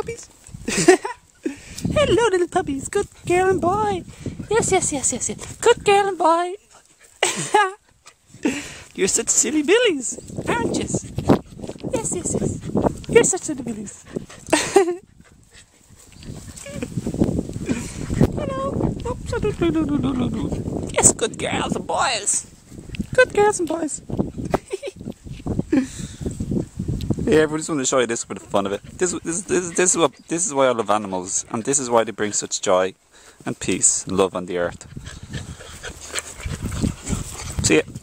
puppies. Hello, little puppies. Good girl and boy. Yes. Good girl and boy. You're such silly billies, aren't you? Yes. You're such silly billies. Hello. Yes, good girls and boys. Good girls and boys. Yeah, I just want to show you this for the fun of it. This is why I love animals, and this is why they bring such joy and peace and love on the earth. See ya.